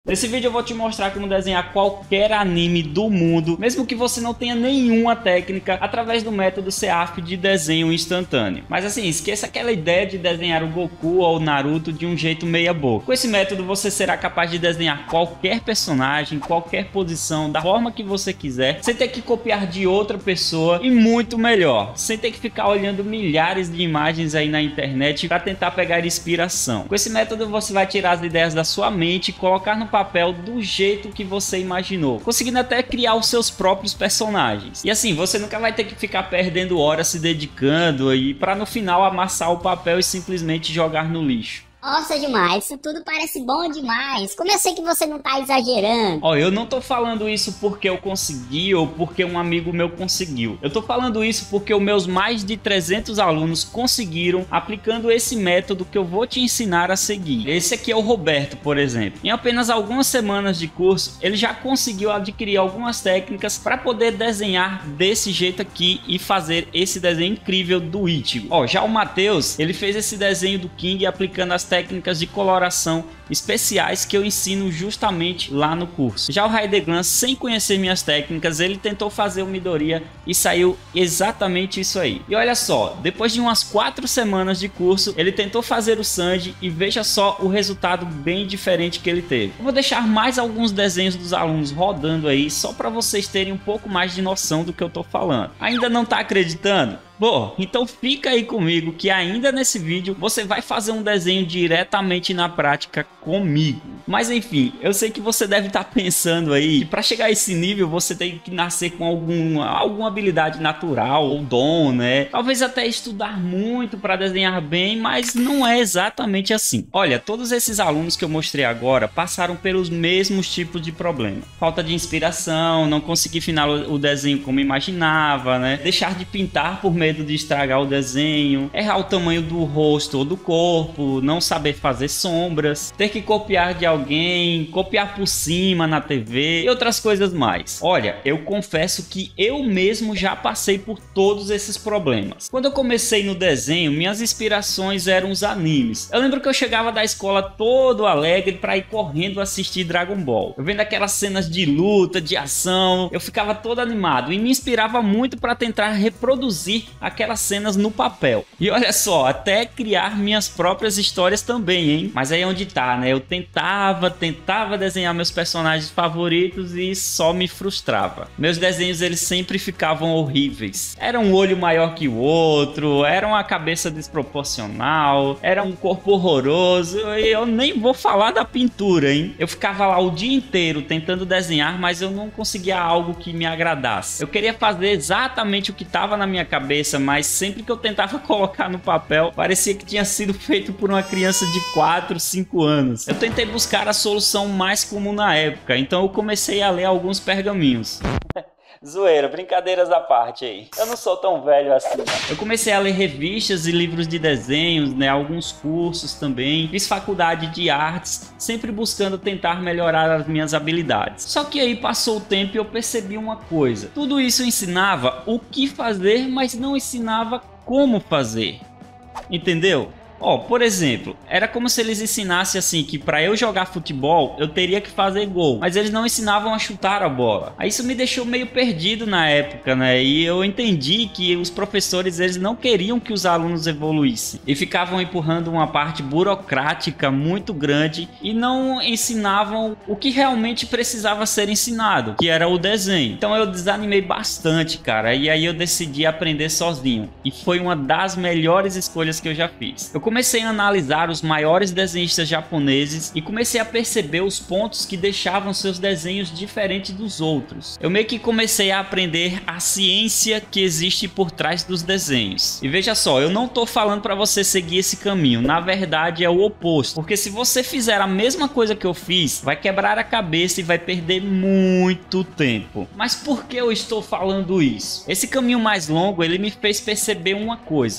Nesse vídeo eu vou te mostrar como desenhar qualquer anime do mundo, mesmo que você não tenha nenhuma técnica, através do método CEAF de desenho instantâneo. Mas assim, esqueça aquela ideia de desenhar o Goku ou o Naruto de um jeito meia boca. Com esse método você será capaz de desenhar qualquer personagem, qualquer posição, da forma que você quiser, sem ter que copiar de outra pessoa e muito melhor, sem ter que ficar olhando milhares de imagens aí na internet para tentar pegar inspiração. Com esse método você vai tirar as ideias da sua mente e colocar no papel do jeito que você imaginou, conseguindo até criar os seus próprios personagens. E assim, você nunca vai ter que ficar perdendo horas se dedicando aí para no final amassar o papel e simplesmente jogar no lixo. Nossa, demais, isso tudo parece bom demais. Como eu sei que você não tá exagerando? Ó, eu não tô falando isso porque eu consegui ou porque um amigo meu conseguiu. Eu tô falando isso porque os meus mais de 300 alunos conseguiram aplicando esse método que eu vou te ensinar a seguir. Esse aqui é o Roberto, por exemplo. Em apenas algumas semanas de curso, ele já conseguiu adquirir algumas técnicas para poder desenhar desse jeito aqui e fazer esse desenho incrível do Ichigo. Ó, já o Matheus, ele fez esse desenho do King aplicando as técnicas de coloração especiais que eu ensino justamente lá no curso. Já o Raideglan, sem conhecer minhas técnicas, ele tentou fazer o Midoriya e saiu exatamente isso aí. E olha só, depois de umas 4 semanas de curso, ele tentou fazer o Sanji e veja só o resultado bem diferente que ele teve. Eu vou deixar mais alguns desenhos dos alunos rodando aí, só para vocês terem um pouco mais de noção do que eu tô falando. Ainda não tá acreditando? Bom, então fica aí comigo que ainda nesse vídeo você vai fazer um desenho diretamente na prática comigo. Mas enfim, eu sei que você deve estar pensando aí que para chegar a esse nível você tem que nascer com alguma habilidade natural ou dom, né? Talvez até estudar muito para desenhar bem, mas não é exatamente assim. Olha, todos esses alunos que eu mostrei agora passaram pelos mesmos tipos de problema. Falta de inspiração, não conseguir finalizar o desenho como imaginava, né? Deixar de pintar por medo de estragar o desenho, errar o tamanho do rosto ou do corpo, não saber fazer sombras, ter que copiar de alguém, copiar por cima na TV e outras coisas mais. Olha, eu confesso que eu mesmo já passei por todos esses problemas. Quando eu comecei no desenho, minhas inspirações eram os animes. Eu lembro que eu chegava da escola todo alegre para ir correndo assistir Dragon Ball. Eu vendo aquelas cenas de luta, de ação, eu ficava todo animado e me inspirava muito para tentar reproduzir aquelas cenas no papel. E olha só, até criar minhas próprias histórias também, hein? Mas aí é onde tá, né? Eu tentava desenhar meus personagens favoritos e só me frustrava. Meus desenhos, eles sempre ficavam horríveis. Era um olho maior que o outro, era uma cabeça desproporcional, era um corpo horroroso e eu nem vou falar da pintura, hein? Eu ficava lá o dia inteiro tentando desenhar, mas eu não conseguia algo que me agradasse. Eu queria fazer exatamente o que estava na minha cabeça, mas sempre que eu tentava colocar no papel, parecia que tinha sido feito por uma criança de 4, 5 anos. Eu tentei buscar a solução mais comum na época, então eu comecei a ler alguns pergaminhos. Zoeira, brincadeiras à parte aí. Eu não sou tão velho assim. Eu comecei a ler revistas e livros de desenhos, né? Alguns cursos também. Fiz faculdade de artes, sempre buscando tentar melhorar as minhas habilidades. Só que aí passou o tempo e eu percebi uma coisa. Tudo isso ensinava o que fazer, mas não ensinava como fazer. Entendeu? Ó, por exemplo, era como se eles ensinassem assim que para eu jogar futebol eu teria que fazer gol, mas eles não ensinavam a chutar a bola. Aí isso me deixou meio perdido na época, né? E eu entendi que os professores, eles não queriam que os alunos evoluíssem e ficavam empurrando uma parte burocrática muito grande e não ensinavam o que realmente precisava ser ensinado, que era o desenho. Então eu desanimei bastante, cara, e aí eu decidi aprender sozinho e foi uma das melhores escolhas que eu já fiz. Eu comecei a analisar os maiores desenhistas japoneses e comecei a perceber os pontos que deixavam seus desenhos diferentes dos outros. Eu meio que comecei a aprender a ciência que existe por trás dos desenhos. E veja só, eu não tô falando para você seguir esse caminho, na verdade é o oposto. Porque se você fizer a mesma coisa que eu fiz, vai quebrar a cabeça e vai perder muito tempo. Mas por que eu estou falando isso? Esse caminho mais longo, ele me fez perceber uma coisa.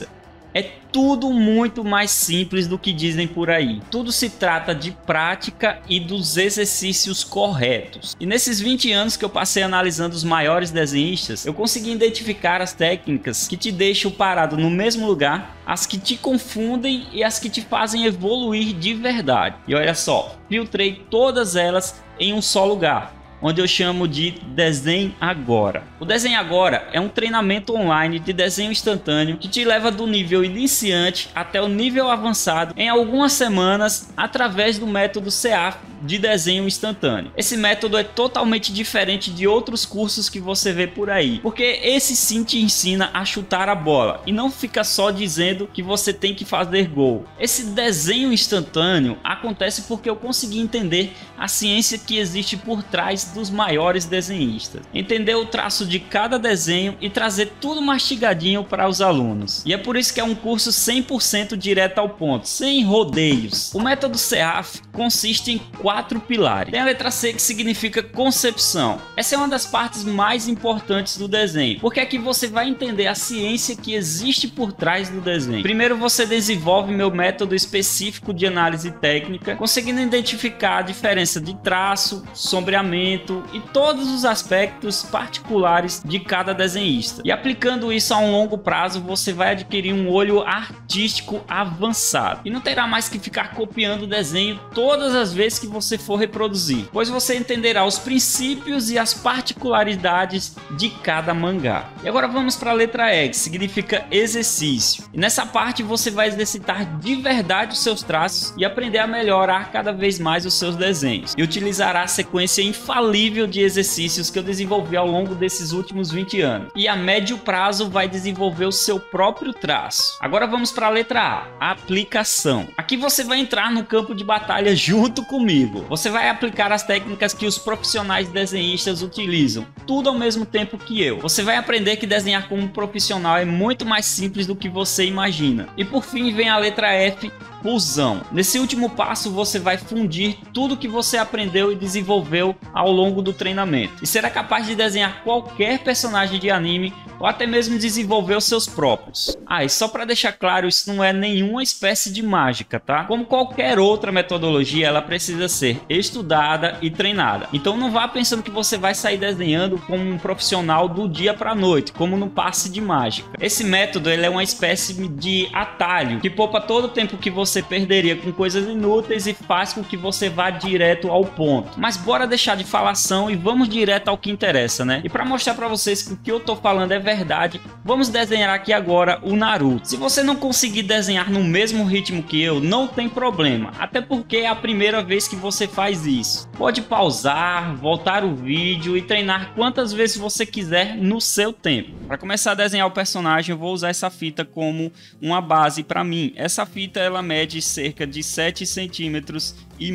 É tudo muito mais simples do que dizem por aí. Tudo se trata de prática e dos exercícios corretos. E nesses 20 anos que eu passei analisando os maiores desenhistas, eu consegui identificar as técnicas que te deixam parado no mesmo lugar, as que te confundem e as que te fazem evoluir de verdade. E olha só, filtrei todas elas em um só lugar, onde eu chamo de Desenhe Agora. O Desenhe Agora é um treinamento online de desenho instantâneo que te leva do nível iniciante até o nível avançado em algumas semanas através do método CEAF de desenho instantâneo. Esse método é totalmente diferente de outros cursos que você vê por aí, porque esse sim te ensina a chutar a bola e não fica só dizendo que você tem que fazer gol. Esse desenho instantâneo acontece porque eu consegui entender a ciência que existe por trás dos maiores desenhistas, entender o traço de cada desenho e trazer tudo mastigadinho para os alunos. E é por isso que é um curso 100% direto ao ponto, sem rodeios. O método CEAF consiste em 4 pilares. Tem a letra C, que significa concepção. Essa é uma das partes mais importantes do desenho, porque aqui você vai entender a ciência que existe por trás do desenho. Primeiro você desenvolve meu método específico de análise técnica, conseguindo identificar a diferença de traço, sombreamento e todos os aspectos particulares de cada desenhista. E aplicando isso a um longo prazo, você vai adquirir um olho artístico avançado e não terá mais que ficar copiando o desenho todas as vezes que você for reproduzir, pois você entenderá os princípios e as particularidades de cada mangá. E agora vamos para a letra E, que significa exercício. E nessa parte você vai exercitar de verdade os seus traços e aprender a melhorar cada vez mais os seus desenhos. E utilizará a sequência infalível de exercícios que eu desenvolvi ao longo desses últimos 20 anos. E a médio prazo vai desenvolver o seu próprio traço. Agora vamos para a letra A, aplicação. Aqui você vai entrar no campo de batalha junto comigo. Você vai aplicar as técnicas que os profissionais desenhistas utilizam, tudo ao mesmo tempo que eu. Você vai aprender que desenhar como um profissional é muito mais simples do que você imagina. E por fim vem a letra F, fusão. Nesse último passo você vai fundir tudo que você aprendeu e desenvolveu ao longo do treinamento e será capaz de desenhar qualquer personagem de anime ou até mesmo desenvolver os seus próprios. E só para deixar claro, isso não é nenhuma espécie de mágica, tá? Como qualquer outra metodologia, ela precisa ser estudada e treinada. Então não vá pensando que você vai sair desenhando como um profissional do dia para a noite, como no passe de mágica. Esse método ele é uma espécie de atalho que poupa todo o tempo que você perderia com coisas inúteis e faz com que você vá direto ao ponto. Mas bora deixar de falação e vamos direto ao que interessa, né? E para mostrar para vocês que o que eu tô falando é verdade, vamos desenhar aqui agora o Naruto. Se você não conseguir desenhar no mesmo ritmo que eu, não tem problema, até porque é a primeira vez que você faz isso. Pode pausar, voltar o vídeo e treinar quantas vezes você quiser no seu tempo. Para começar a desenhar o personagem, eu vou usar essa fita como uma base para mim. Essa fita ela mede cerca de 7,5 centímetros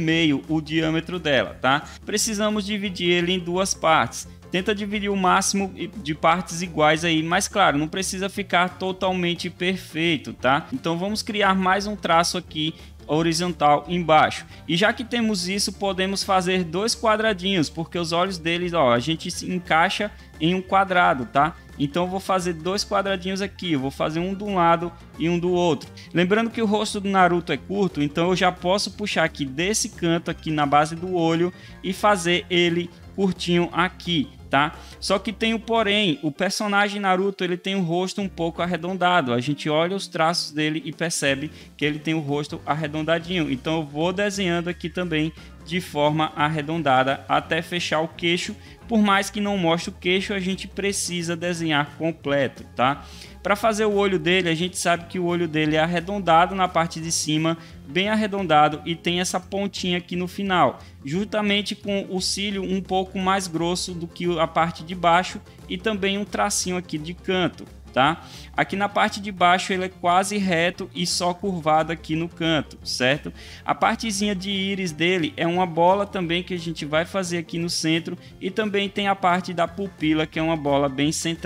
o diâmetro dela, tá? Precisamos dividir ele em duas partes. Tenta dividir o máximo de partes iguais aí, mas claro, não precisa ficar totalmente perfeito, tá? Então vamos criar mais um traço aqui horizontal embaixo. E já que temos isso, podemos fazer 2 quadradinhos, porque os olhos deles, ó, a gente se encaixa em um quadrado, tá? Então eu vou fazer 2 quadradinhos aqui, eu vou fazer um de um lado e um do outro. Lembrando que o rosto do Naruto é curto, então eu já posso puxar aqui desse canto aqui na base do olho e fazer ele curtinho aqui, tá? Só que tem o porém, o personagem Naruto ele tem o rosto um pouco arredondado. A gente olha os traços dele e percebe que ele tem o rosto arredondadinho. Então eu vou desenhando aqui também de forma arredondada até fechar o queixo. Por mais que não mostre o queixo, a gente precisa desenhar completo, tá? Para fazer o olho dele, a gente sabe que o olho dele é arredondado na parte de cima, bem arredondado, e tem essa pontinha aqui no final, juntamente com o cílio um pouco mais grosso do que a parte de baixo e também um tracinho aqui de canto, tá? Aqui na parte de baixo ele é quase reto e só curvado aqui no canto, certo? A partezinha de íris dele é uma bola também que a gente vai fazer aqui no centro, e também tem a parte da pupila, que é uma bola bem central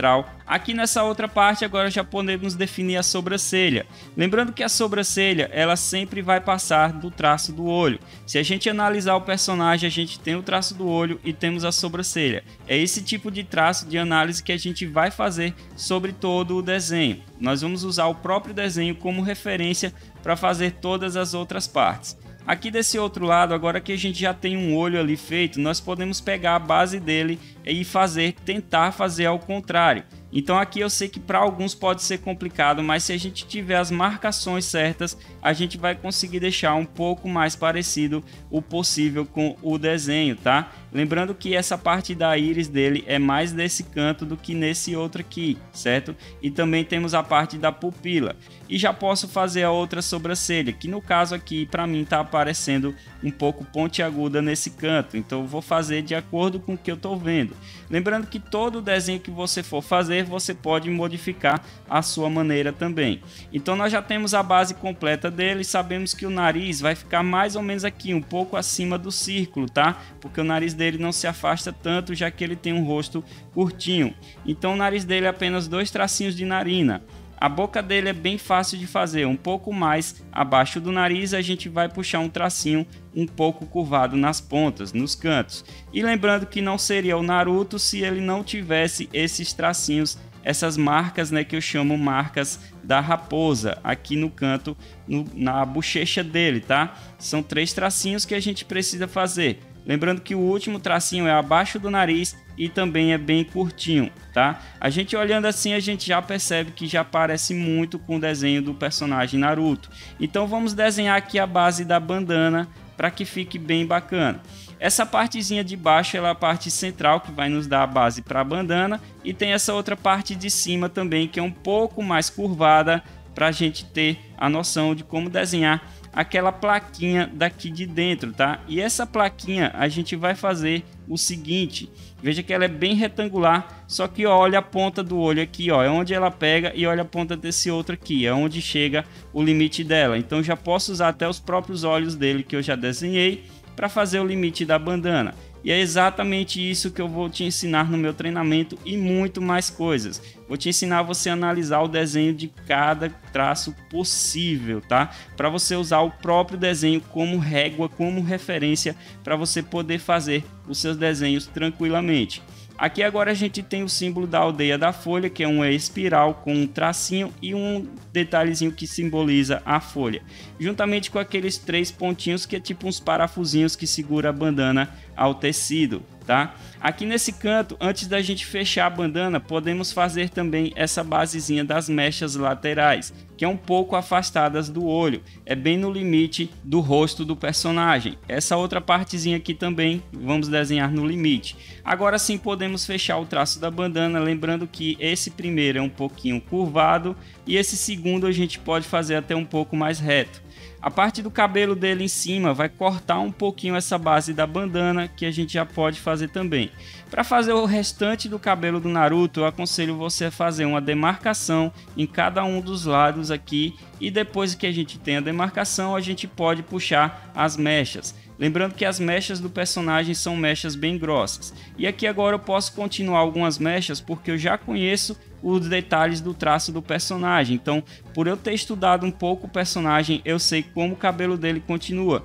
Aqui nessa outra parte agora já podemos definir a sobrancelha. Lembrando que a sobrancelha ela sempre vai passar do traço do olho. Se a gente analisar o personagem, a gente tem o traço do olho e temos a sobrancelha. É esse tipo de traço de análise que a gente vai fazer sobre todo o desenho. Nós vamos usar o próprio desenho como referência para fazer todas as outras partes. Aqui desse outro lado, agora que a gente já tem um olho ali feito, nós podemos pegar a base dele e tentar fazer ao contrário. Então aqui eu sei que para alguns pode ser complicado, mas se a gente tiver as marcações certas, a gente vai conseguir deixar um pouco mais parecido o possível com o desenho, tá? Lembrando que essa parte da íris dele é mais desse canto do que nesse outro aqui, certo? E também temos a parte da pupila. E já posso fazer a outra sobrancelha, que no caso aqui para mim tá aparecendo um pouco pontiaguda nesse canto. Então eu vou fazer de acordo com o que eu tô vendo. Lembrando que todo desenho que você for fazer, você pode modificar a sua maneira também. Então nós já temos a base completa dele, sabemos que o nariz vai ficar mais ou menos aqui, um pouco acima do círculo, tá? Porque o nariz dele não se afasta tanto, já que ele tem um rosto curtinho. Então o nariz dele é apenas 2 tracinhos de narina. A boca dele é bem fácil de fazer, um pouco mais abaixo do nariz a gente vai puxar um tracinho um pouco curvado nas pontas, nos cantos. E lembrando que não seria o Naruto se ele não tivesse esses tracinhos, essas marcas, né, que eu chamo marcas da raposa, aqui no canto, na bochecha dele, tá? São 3 tracinhos que a gente precisa fazer. Lembrando que o último tracinho é abaixo do nariz e também é bem curtinho, tá? A gente olhando assim, a gente já percebe que já parece muito com o desenho do personagem Naruto. Então vamos desenhar aqui a base da bandana para que fique bem bacana. Essa partezinha de baixo é a parte central que vai nos dar a base para a bandana. E tem essa outra parte de cima também que é um pouco mais curvada para a gente ter a noção de como desenhar aquela plaquinha daqui de dentro, tá? E essa plaquinha a gente vai fazer o seguinte, veja que ela é bem retangular, só que ó, olha a ponta do olho aqui, ó, é onde ela pega, e olha a ponta desse outro aqui, é onde chega o limite dela. Então já posso usar até os próprios olhos dele que eu já desenhei para fazer o limite da bandana. E é exatamente isso que eu vou te ensinar no meu treinamento e muito mais coisas. Vou te ensinar você a analisar o desenho de cada traço possível, tá? Para você usar o próprio desenho como régua, como referência, para você poder fazer os seus desenhos tranquilamente. Aqui agora a gente tem o símbolo da aldeia da folha, que é uma espiral com um tracinho e um detalhezinho que simboliza a folha. Juntamente com aqueles 3 pontinhos que é tipo uns parafusinhos que segura a bandana ao tecido, tá? Aqui nesse canto, antes da gente fechar a bandana, podemos fazer também essa basezinha das mechas laterais, que é um pouco afastadas do olho, é bem no limite do rosto do personagem. Essa outra partezinha aqui também vamos desenhar no limite. Agora sim podemos fechar o traço da bandana, lembrando que esse primeiro é um pouquinho curvado e esse segundo a gente pode fazer até um pouco mais reto. A parte do cabelo dele em cima vai cortar um pouquinho essa base da bandana, que a gente já pode fazer também. Para fazer o restante do cabelo do Naruto, eu aconselho você a fazer uma demarcação em cada um dos lados aqui, e depois que a gente tem a demarcação, a gente pode puxar as mechas. Lembrando que as mechas do personagem são mechas bem grossas. E aqui agora eu posso continuar algumas mechas porque eu já conheço os detalhes do traço do personagem. Então, por eu ter estudado um pouco o personagem, eu sei como o cabelo dele continua.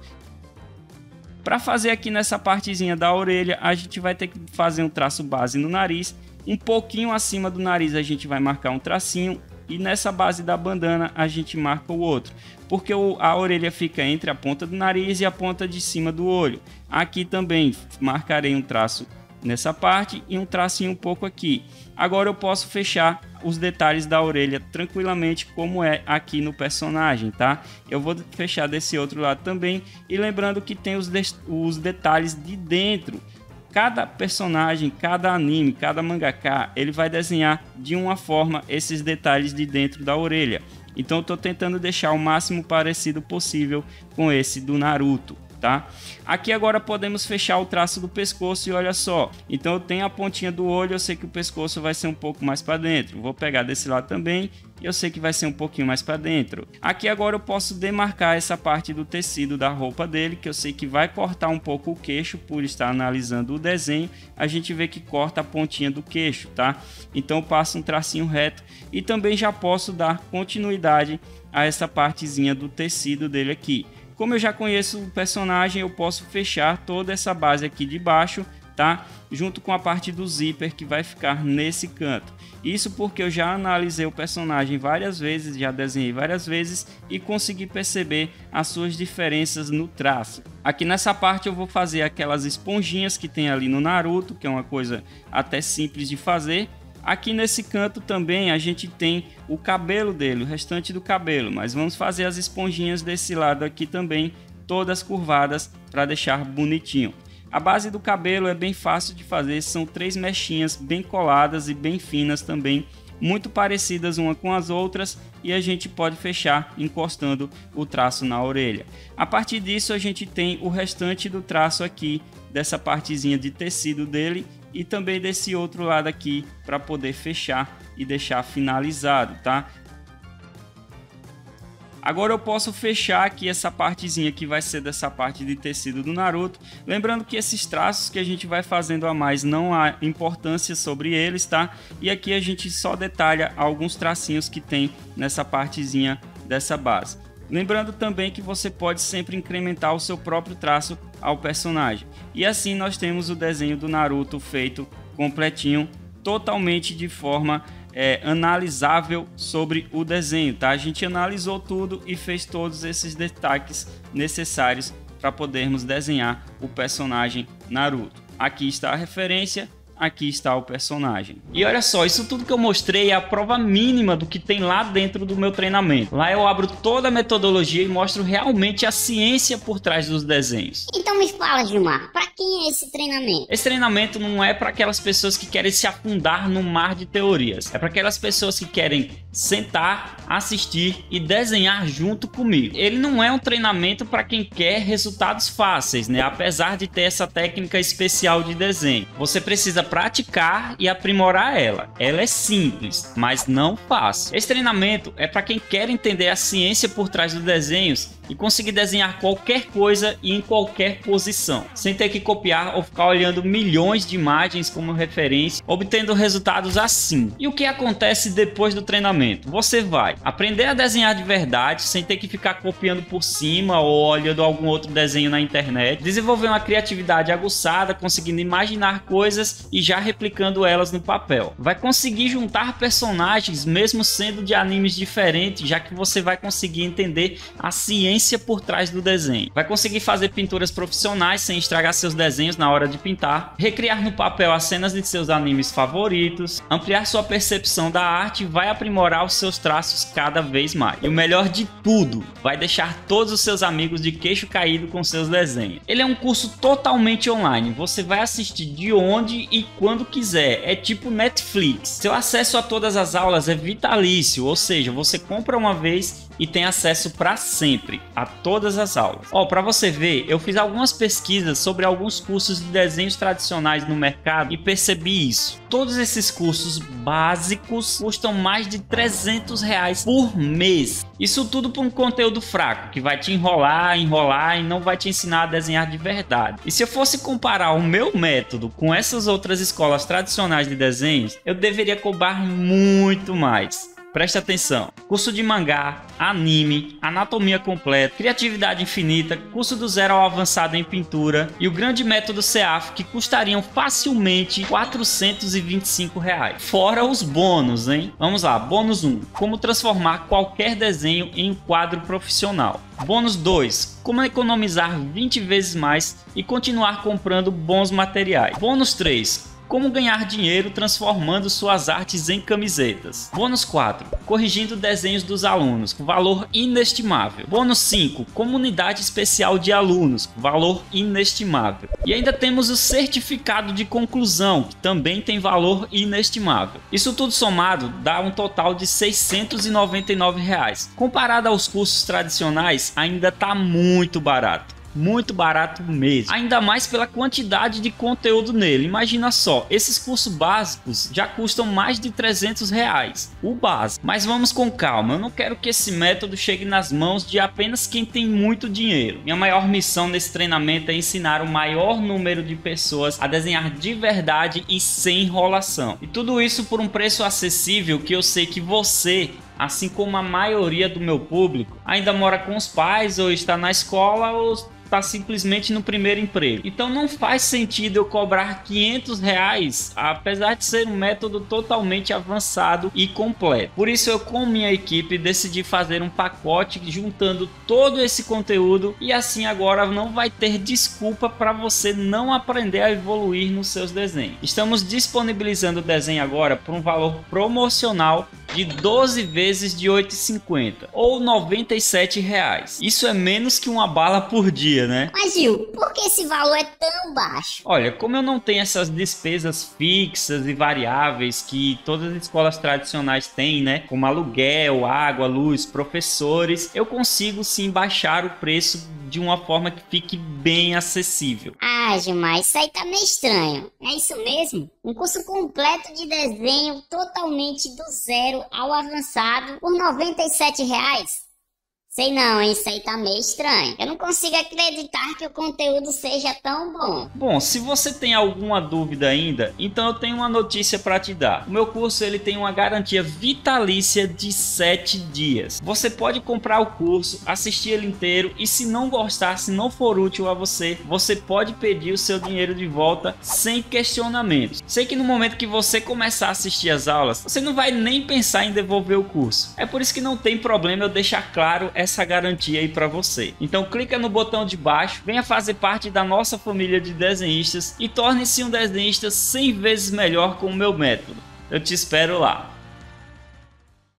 Para fazer aqui nessa partezinha da orelha, a gente vai ter que fazer um traço base no nariz. Um pouquinho acima do nariz a gente vai marcar um tracinho. E nessa base da bandana a gente marca o outro, porque a orelha fica entre a ponta do nariz e a ponta de cima do olho. Aqui também marcarei um traço nessa parte e um tracinho um pouco aqui. Agora eu posso fechar os detalhes da orelha tranquilamente, como é aqui no personagem, tá? Eu vou fechar desse outro lado também, e lembrando que tem os detalhes de dentro. Cada personagem, cada anime, cada mangaka, ele vai desenhar de uma forma esses detalhes de dentro da orelha. Então eu estou tentando deixar o máximo parecido possível com esse do Naruto. tá? Aqui agora podemos fechar o traço do pescoço e olha só, então eu tenho a pontinha do olho, eu sei que o pescoço vai ser um pouco mais para dentro, vou pegar desse lado também e eu sei que vai ser um pouquinho mais para dentro. Aqui agora eu posso demarcar essa parte do tecido da roupa dele, que eu sei que vai cortar um pouco o queixo, por estar analisando o desenho, a gente vê que corta a pontinha do queixo, tá? Então eu passo um tracinho reto e também já posso dar continuidade a essa partezinha do tecido dele aqui. Como eu já conheço o personagem, eu posso fechar toda essa base aqui de baixo, tá? Junto com a parte do zíper que vai ficar nesse canto. Isso porque eu já analisei o personagem várias vezes, já desenhei várias vezes e consegui perceber as suas diferenças no traço. Aqui nessa parte eu vou fazer aquelas esponjinhas que tem ali no Naruto, que é uma coisa até simples de fazer. Aqui nesse canto também a gente tem o cabelo dele, o restante do cabelo, mas vamos fazer as esponjinhas desse lado aqui também, todas curvadas para deixar bonitinho. A base do cabelo é bem fácil de fazer, são 3 mechinhas bem coladas e bem finas também, muito parecidas uma com as outras, e a gente pode fechar encostando o traço na orelha. A partir disso a gente tem o restante do traço aqui, dessa partezinha de tecido dele, e também desse outro lado aqui para poder fechar e deixar finalizado, tá? Agora eu posso fechar aqui essa partezinha que vai ser dessa parte de tecido do Naruto. Lembrando que esses traços que a gente vai fazendo a mais não há importância sobre eles, tá? E aqui a gente só detalha alguns tracinhos que tem nessa partezinha dessa base. Lembrando também que você pode sempre incrementar o seu próprio traço ao personagem. E assim nós temos o desenho do Naruto feito completinho, totalmente de forma analisável sobre o desenho, tá? A gente analisou tudo e fez todos esses destaques necessários para podermos desenhar o personagem Naruto. Aqui está a referência. Aqui está o personagem. E olha só, isso tudo que eu mostrei é a prova mínima do que tem lá dentro do meu treinamento. Lá eu abro toda a metodologia e mostro realmente a ciência por trás dos desenhos. Então me fala, Gilmar, para quem é esse treinamento? Esse treinamento não é para aquelas pessoas que querem se afundar no mar de teorias. É para aquelas pessoas que querem sentar, assistir e desenhar junto comigo. Ele não é um treinamento para quem quer resultados fáceis, né? Apesar de ter essa técnica especial de desenho. Você precisa praticar e aprimorar ela. Ela é simples, mas não fácil. Esse treinamento é para quem quer entender a ciência por trás dos desenhos e conseguir desenhar qualquer coisa e em qualquer posição, sem ter que copiar ou ficar olhando milhões de imagens como referência, obtendo resultados assim. E o que acontece depois do treinamento? Você vai aprender a desenhar de verdade, sem ter que ficar copiando por cima ou olhando algum outro desenho na internet, desenvolver uma criatividade aguçada, conseguindo imaginar coisas e já replicando elas no papel. Vai conseguir juntar personagens mesmo sendo de animes diferentes, já que você vai conseguir entender a ciência por trás do desenho. Vai conseguir fazer pinturas profissionais sem estragar seus desenhos na hora de pintar, recriar no papel as cenas de seus animes favoritos, ampliar sua percepção da arte e vai aprimorar os seus traços cada vez mais. E o melhor de tudo, vai deixar todos os seus amigos de queixo caído com seus desenhos. Ele é um curso totalmente online, você vai assistir de onde e quando quiser, é tipo Netflix. Seu acesso a todas as aulas é vitalício, ou seja, você compra uma vez e tem acesso para sempre a todas as aulas. Ó, para você ver, eu fiz algumas pesquisas sobre alguns cursos de desenhos tradicionais no mercado e percebi isso. Todos esses cursos básicos custam mais de R$300 por mês. Isso tudo por um conteúdo fraco, que vai te enrolar e não vai te ensinar a desenhar de verdade. E se eu fosse comparar o meu método com essas outras escolas tradicionais de desenhos, eu deveria cobrar muito mais. Preste atenção, curso de mangá, anime, anatomia completa, criatividade infinita, curso do zero ao avançado em pintura e o grande método CEAF que custariam facilmente R$425. Fora os bônus, hein? Vamos lá, bônus 1, como transformar qualquer desenho em um quadro profissional. Bônus 2, como economizar 20 vezes mais e continuar comprando bons materiais. Bônus 3, como ganhar dinheiro transformando suas artes em camisetas. Bônus 4, corrigindo desenhos dos alunos, com valor inestimável. Bônus 5, comunidade especial de alunos, com valor inestimável. E ainda temos o certificado de conclusão, que também tem valor inestimável. Isso tudo somado dá um total de R$699. Comparado aos cursos tradicionais, ainda está muito barato. muito barato mesmo, ainda mais pela quantidade de conteúdo nele. Imagina só, esses cursos básicos já custam mais de R$300, o básico. Mas vamos com calma, eu não quero que esse método chegue nas mãos de apenas quem tem muito dinheiro. Minha maior missão nesse treinamento é ensinar o maior número de pessoas a desenhar de verdade e sem enrolação. E tudo isso por um preço acessível, que eu sei que você, assim como a maioria do meu público, ainda mora com os pais ou está na escola ou está simplesmente no primeiro emprego. Então não faz sentido eu cobrar R$500, apesar de ser um método totalmente avançado e completo. Por isso eu, com minha equipe, decidi fazer um pacote juntando todo esse conteúdo, e assim agora não vai ter desculpa para você não aprender a evoluir nos seus desenhos. Estamos disponibilizando o desenho agora por um valor promocional de 12 vezes de R$ 8,50 ou R$ 97. Isso é menos que uma bala por dia, né? Mas Gil, por que esse valor é tão baixo? Olha, como eu não tenho essas despesas fixas e variáveis que todas as escolas tradicionais têm, né? Como aluguel, água, luz, professores, eu consigo sim baixar o preço de uma forma que fique bem acessível. Ah, Gilmar, isso aí tá meio estranho. É isso mesmo? Um curso completo de desenho totalmente do zero ao avançado por R$ 97? Sei não, hein? Isso aí tá meio estranho. Eu não consigo acreditar que o conteúdo seja tão bom. Bom, se você tem alguma dúvida ainda, então eu tenho uma notícia para te dar. O meu curso ele tem uma garantia vitalícia de 7 dias. Você pode comprar o curso, assistir ele inteiro e se não gostar, se não for útil a você, você pode pedir o seu dinheiro de volta sem questionamentos. Sei que no momento que você começar a assistir as aulas, você não vai nem pensar em devolver o curso. É por isso que não tem problema eu deixar claro essa garantia aí para você. Então clica no botão de baixo, venha fazer parte da nossa família de desenhistas e torne-se um desenhista 100 vezes melhor com o meu método. Eu te espero lá.